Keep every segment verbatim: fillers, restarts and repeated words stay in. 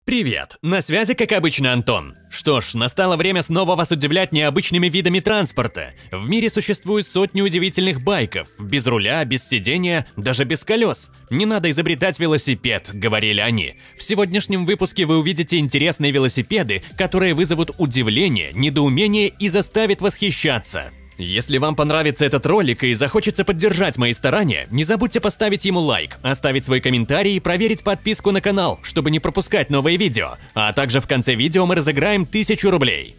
Привет, на связи как обычно Антон. Что ж, настало время снова вас удивлять необычными видами транспорта. В мире существует сотни удивительных байков, без руля, без сидения, даже без колес. Не надо изобретать велосипед, говорили они. В сегодняшнем выпуске вы увидите интересные велосипеды, которые вызовут удивление, недоумение и заставят восхищаться. Если вам понравится этот ролик и захочется поддержать мои старания, не забудьте поставить ему лайк, оставить свой комментарий и проверить подписку на канал, чтобы не пропускать новые видео. А также в конце видео мы разыграем тысячу рублей.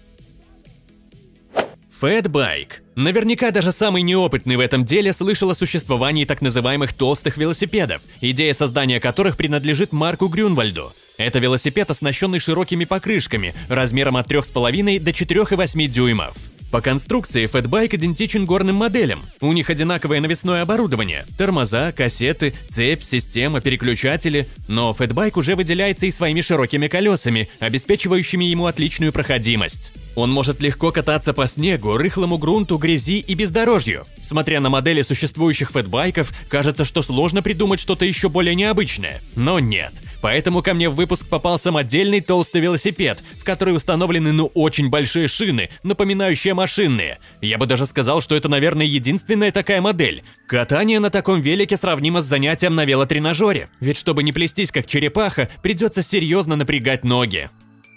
Фэтбайк. Наверняка даже самый неопытный в этом деле слышал о существовании так называемых толстых велосипедов, идея создания которых принадлежит Марку Грюнвальду. Это велосипед, оснащенный широкими покрышками, размером от трёх с половиной до четырёх и восьми дюймов. По конструкции фэтбайк идентичен горным моделям. У них одинаковое навесное оборудование – тормоза, кассеты, цепь, система, переключатели. Но фэтбайк уже выделяется и своими широкими колесами, обеспечивающими ему отличную проходимость. Он может легко кататься по снегу, рыхлому грунту, грязи и бездорожью. Смотря на модели существующих фэтбайков, кажется, что сложно придумать что-то еще более необычное. Но нет. Поэтому ко мне в выпуск попал самодельный толстый велосипед, в который установлены ну очень большие шины, напоминающие машинные. Я бы даже сказал, что это, наверное, единственная такая модель. Катание на таком велике сравнимо с занятием на велотренажере, ведь чтобы не плестись как черепаха, придется серьезно напрягать ноги.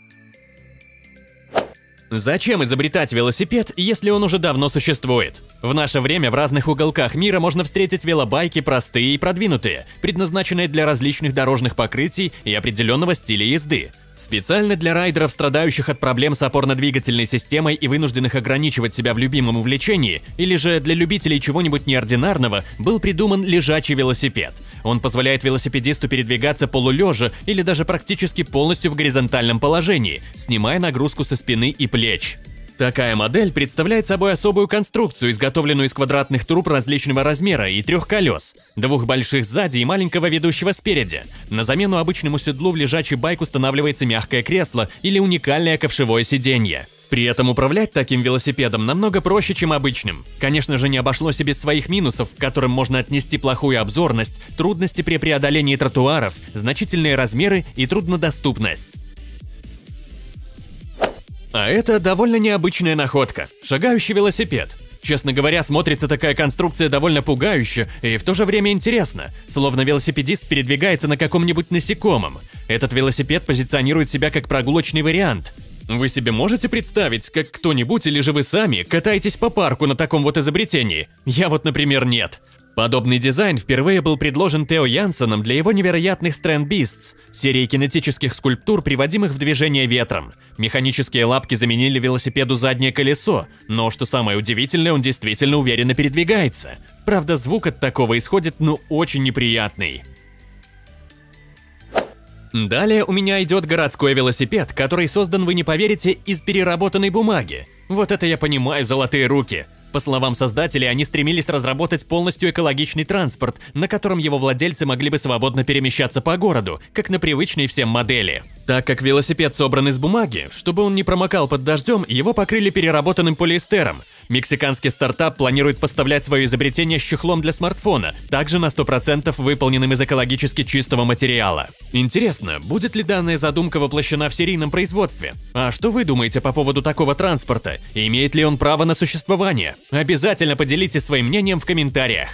Зачем изобретать велосипед, если он уже давно существует? В наше время в разных уголках мира можно встретить велобайки простые и продвинутые, предназначенные для различных дорожных покрытий и определенного стиля езды. Специально для райдеров, страдающих от проблем с опорно-двигательной системой и вынужденных ограничивать себя в любимом увлечении, или же для любителей чего-нибудь неординарного, был придуман лежачий велосипед. Он позволяет велосипедисту передвигаться полулежа или даже практически полностью в горизонтальном положении, снимая нагрузку со спины и плеч. Такая модель представляет собой особую конструкцию, изготовленную из квадратных труб различного размера и трех колес, двух больших сзади и маленького ведущего спереди. На замену обычному седлу в лежачий байк устанавливается мягкое кресло или уникальное ковшевое сиденье. При этом управлять таким велосипедом намного проще, чем обычным. Конечно же, не обошлось и без своих минусов, к которым можно отнести плохую обзорность, трудности при преодолении тротуаров, значительные размеры и труднодоступность. А это довольно необычная находка – шагающий велосипед. Честно говоря, смотрится такая конструкция довольно пугающе и в то же время интересно, словно велосипедист передвигается на каком-нибудь насекомом. Этот велосипед позиционирует себя как прогулочный вариант. Вы себе можете представить, как кто-нибудь или же вы сами катаетесь по парку на таком вот изобретении? Я вот, например, нет. Подобный дизайн впервые был предложен Тео Янсеном для его невероятных Strand Beasts, серии кинетических скульптур, приводимых в движение ветром. Механические лапки заменили велосипеду заднее колесо, но, что самое удивительное, он действительно уверенно передвигается. Правда, звук от такого исходит, ну, очень неприятный. Далее у меня идет городской велосипед, который создан, вы не поверите, из переработанной бумаги. Вот это я понимаю, золотые руки. По словам создателей, они стремились разработать полностью экологичный транспорт, на котором его владельцы могли бы свободно перемещаться по городу, как на привычной всем модели. Так как велосипед собран из бумаги, чтобы он не промокал под дождем, его покрыли переработанным полиэстером. Мексиканский стартап планирует поставлять свое изобретение с чехлом для смартфона, также на сто процентов выполненным из экологически чистого материала. Интересно, будет ли данная задумка воплощена в серийном производстве? А что вы думаете по поводу такого транспорта? Имеет ли он право на существование? Обязательно поделитесь своим мнением в комментариях.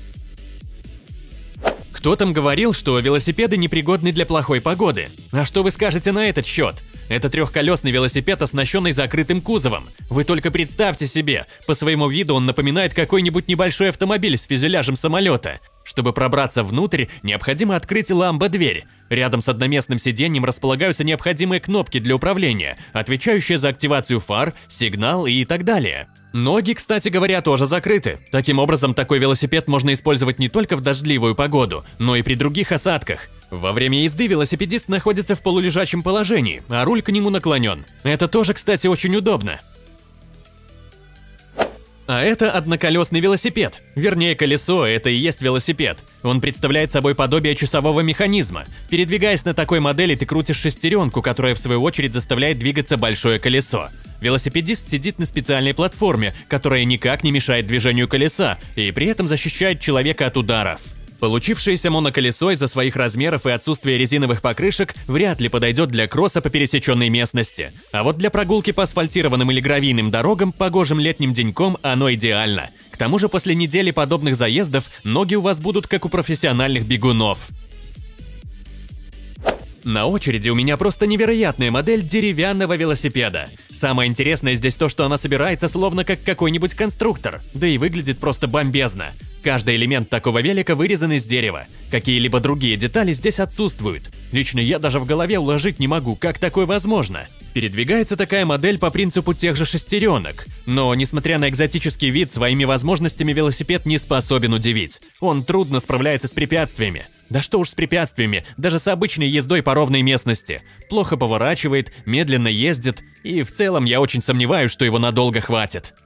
Кто там говорил, что велосипеды непригодны для плохой погоды? А что вы скажете на этот счет? Это трехколесный велосипед, оснащенный закрытым кузовом. Вы только представьте себе, по своему виду он напоминает какой-нибудь небольшой автомобиль с фюзеляжем самолета. Чтобы пробраться внутрь, необходимо открыть ламбо-дверь. Рядом с одноместным сиденьем располагаются необходимые кнопки для управления, отвечающие за активацию фар, сигнал и так далее. Ноги, кстати говоря, тоже закрыты. Таким образом, такой велосипед можно использовать не только в дождливую погоду, но и при других осадках. Во время езды велосипедист находится в полулежачем положении, а руль к нему наклонен. Это тоже, кстати, очень удобно. А это одноколесный велосипед. Вернее, колесо – это и есть велосипед. Он представляет собой подобие часового механизма. Передвигаясь на такой модели, ты крутишь шестеренку, которая в свою очередь заставляет двигаться большое колесо. Велосипедист сидит на специальной платформе, которая никак не мешает движению колеса и при этом защищает человека от ударов. Получившееся моноколесо из-за своих размеров и отсутствия резиновых покрышек вряд ли подойдет для кросса по пересеченной местности. А вот для прогулки по асфальтированным или гравийным дорогам погожим летним деньком оно идеально. К тому же после недели подобных заездов ноги у вас будут как у профессиональных бегунов. На очереди у меня просто невероятная модель деревянного велосипеда. Самое интересное здесь то, что она собирается словно как какой-нибудь конструктор, да и выглядит просто бомбезно. Каждый элемент такого велика вырезан из дерева. Какие-либо другие детали здесь отсутствуют. Лично я даже в голове уложить не могу, как такое возможно. Передвигается такая модель по принципу тех же шестеренок. Но, несмотря на экзотический вид, своими возможностями велосипед не способен удивить. Он трудно справляется с препятствиями. Да что уж с препятствиями, даже с обычной ездой по ровной местности. Плохо поворачивает, медленно ездит, и в целом я очень сомневаюсь, что его надолго хватит.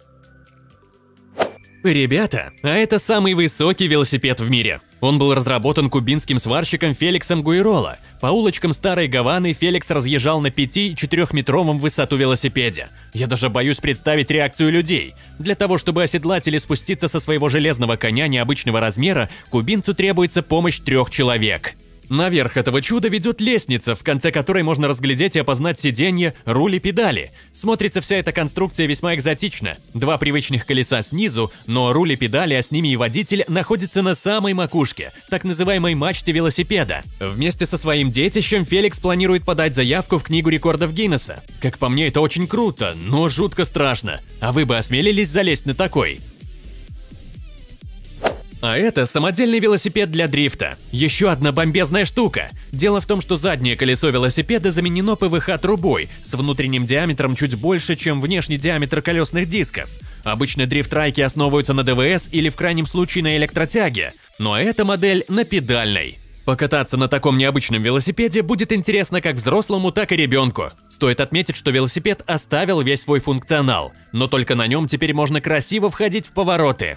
Ребята, а это самый высокий велосипед в мире. Он был разработан кубинским сварщиком Феликсом Гуйроло. По улочкам Старой Гаваны Феликс разъезжал на пяти-четырёхметровом в высоту велосипеде. Я даже боюсь представить реакцию людей. Для того, чтобы оседлать или спуститься со своего железного коня необычного размера, кубинцу требуется помощь трех человек. Наверх этого чуда ведет лестница, в конце которой можно разглядеть и опознать сиденье, руль и педали. Смотрится вся эта конструкция весьма экзотично. Два привычных колеса снизу, но руль и педали, а с ними и водитель, находятся на самой макушке, так называемой мачте велосипеда. Вместе со своим детищем Феликс планирует подать заявку в Книгу рекордов Гиннесса. Как по мне, это очень круто, но жутко страшно. А вы бы осмелились залезть на такой? А это самодельный велосипед для дрифта. Еще одна бомбезная штука. Дело в том, что заднее колесо велосипеда заменено пэ вэ ха-трубой с внутренним диаметром чуть больше, чем внешний диаметр колесных дисков. Обычно дрифт-трайки основываются на дэ вэ эс или в крайнем случае на электротяге, но эта модель на педальной. Покататься на таком необычном велосипеде будет интересно как взрослому, так и ребенку. Стоит отметить, что велосипед оставил весь свой функционал, но только на нем теперь можно красиво входить в повороты.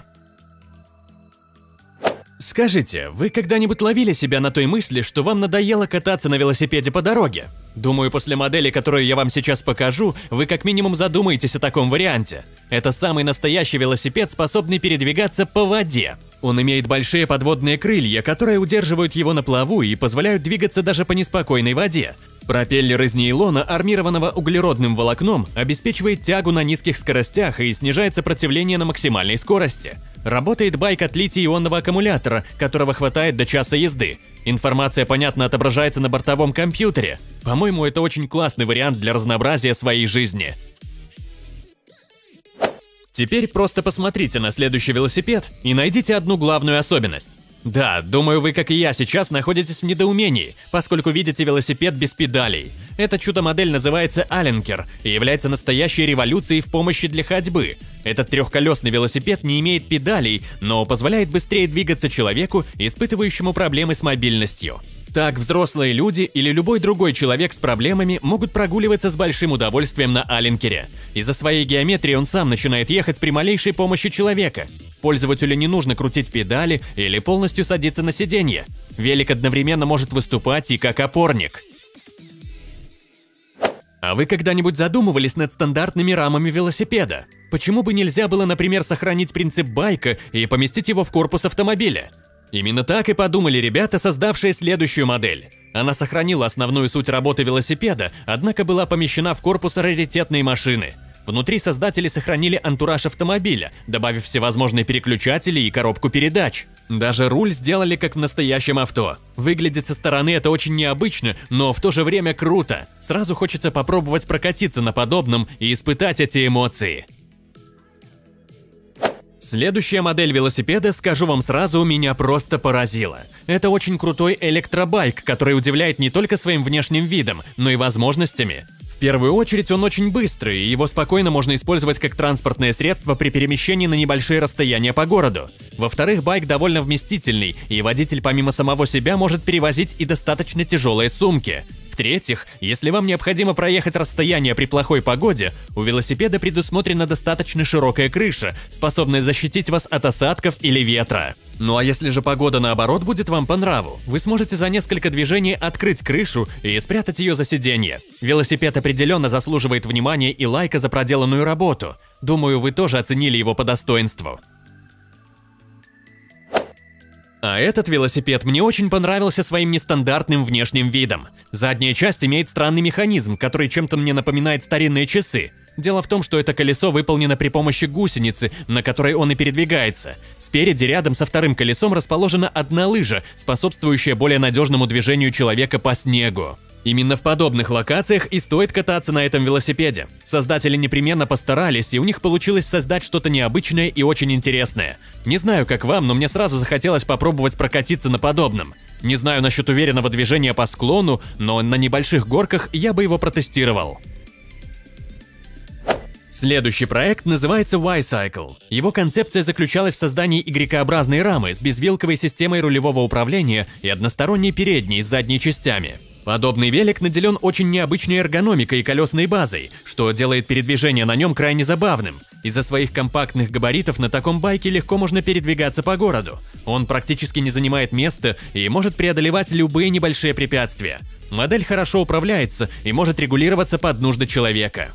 Скажите, вы когда-нибудь ловили себя на той мысли, что вам надоело кататься на велосипеде по дороге? Думаю, после модели, которую я вам сейчас покажу, вы как минимум задумаетесь о таком варианте. Это самый настоящий велосипед, способный передвигаться по воде. Он имеет большие подводные крылья, которые удерживают его на плаву и позволяют двигаться даже по неспокойной воде. Пропеллер из нейлона, армированного углеродным волокном, обеспечивает тягу на низких скоростях и снижает сопротивление на максимальной скорости. Работает байк от литий-ионного аккумулятора, которого хватает до часа езды. Информация, понятно, отображается на бортовом компьютере. По-моему, это очень классный вариант для разнообразия своей жизни. Теперь просто посмотрите на следующий велосипед и найдите одну главную особенность. Да, думаю, вы, как и я, сейчас находитесь в недоумении, поскольку видите велосипед без педалей. Эта чудо-модель называется Аленкер и является настоящей революцией в помощи для ходьбы. Этот трехколесный велосипед не имеет педалей, но позволяет быстрее двигаться человеку, испытывающему проблемы с мобильностью. Так, взрослые люди или любой другой человек с проблемами могут прогуливаться с большим удовольствием на Аленкере. Из-за своей геометрии он сам начинает ехать при малейшей помощи человека. Пользователю не нужно крутить педали или полностью садиться на сиденье. Велик одновременно может выступать и как опорник. А вы когда-нибудь задумывались над стандартными рамами велосипеда? Почему бы нельзя было, например, сохранить принцип байка и поместить его в корпус автомобиля? Именно так и подумали ребята, создавшие следующую модель. Она сохранила основную суть работы велосипеда, однако была помещена в корпус раритетной машины. Внутри создатели сохранили антураж автомобиля, добавив всевозможные переключатели и коробку передач. Даже руль сделали как в настоящем авто. Выглядит со стороны это очень необычно, но в то же время круто. Сразу хочется попробовать прокатиться на подобном и испытать эти эмоции. Следующая модель велосипеда, скажу вам сразу, меня просто поразила. Это очень крутой электробайк, который удивляет не только своим внешним видом, но и возможностями. В первую очередь он очень быстрый, и его спокойно можно использовать как транспортное средство при перемещении на небольшие расстояния по городу. Во-вторых, байк довольно вместительный, и водитель помимо самого себя может перевозить и достаточно тяжелые сумки. В-третьих, если вам необходимо проехать расстояние при плохой погоде, у велосипеда предусмотрена достаточно широкая крыша, способная защитить вас от осадков или ветра. Ну а если же погода наоборот будет вам по нраву, вы сможете за несколько движений открыть крышу и спрятать ее за сиденье. Велосипед определенно заслуживает внимания и лайка за проделанную работу. Думаю, вы тоже оценили его по достоинству. А этот велосипед мне очень понравился своим нестандартным внешним видом. Задняя часть имеет странный механизм, который чем-то мне напоминает старинные часы. Дело в том, что это колесо выполнено при помощи гусеницы, на которой он и передвигается. Спереди рядом со вторым колесом расположена одна лыжа, способствующая более надежному движению человека по снегу. Именно в подобных локациях и стоит кататься на этом велосипеде. Создатели непременно постарались, и у них получилось создать что-то необычное и очень интересное. Не знаю, как вам, но мне сразу захотелось попробовать прокатиться на подобном. Не знаю насчет уверенного движения по склону, но на небольших горках я бы его протестировал. Следующий проект называется Y-Cycle. Его концепция заключалась в создании Y-образной рамы с безвилковой системой рулевого управления и односторонней передней с задней частями. Подобный велик наделен очень необычной эргономикой и колесной базой, что делает передвижение на нем крайне забавным. Из-за своих компактных габаритов на таком байке легко можно передвигаться по городу. Он практически не занимает места и может преодолевать любые небольшие препятствия. Модель хорошо управляется и может регулироваться под нужды человека.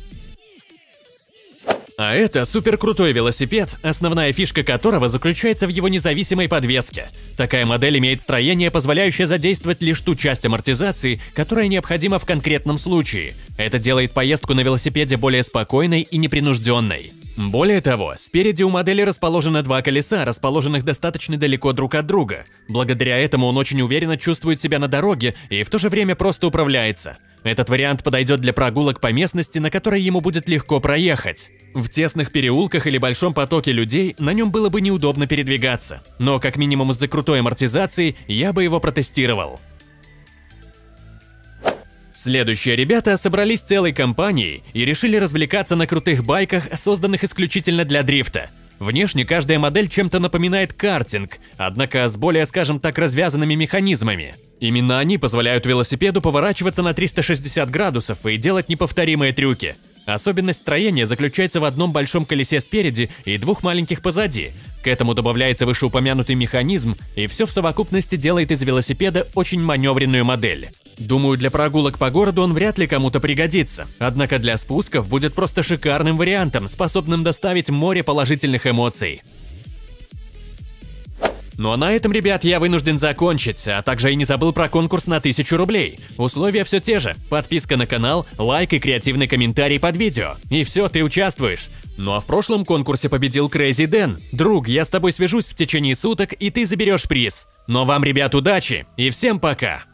А это суперкрутой велосипед, основная фишка которого заключается в его независимой подвеске. Такая модель имеет строение, позволяющее задействовать лишь ту часть амортизации, которая необходима в конкретном случае. Это делает поездку на велосипеде более спокойной и непринужденной. Более того, спереди у модели расположено два колеса, расположенных достаточно далеко друг от друга. Благодаря этому он очень уверенно чувствует себя на дороге и в то же время просто управляется. Этот вариант подойдет для прогулок по местности, на которой ему будет легко проехать. В тесных переулках или большом потоке людей на нем было бы неудобно передвигаться, но как минимум из-за крутой амортизации я бы его протестировал. Следующие ребята собрались целой компанией и решили развлекаться на крутых байках, созданных исключительно для дрифта. Внешне каждая модель чем-то напоминает картинг, однако с более, скажем так, развязанными механизмами. Именно они позволяют велосипеду поворачиваться на триста шестьдесят градусов и делать неповторимые трюки. Особенность строения заключается в одном большом колесе спереди и двух маленьких позади. К этому добавляется вышеупомянутый механизм, и все в совокупности делает из велосипеда очень маневренную модель. Думаю, для прогулок по городу он вряд ли кому-то пригодится, однако для спусков будет просто шикарным вариантом, способным доставить море положительных эмоций. Ну а на этом, ребят, я вынужден закончить, а также и не забыл про конкурс на тысячу рублей. Условия все те же: подписка на канал, лайк и креативный комментарий под видео. И все, ты участвуешь. Ну а в прошлом конкурсе победил Crazy Дэн. Друг, я с тобой свяжусь в течение суток, и ты заберешь приз. Но вам, ребят, удачи и всем пока!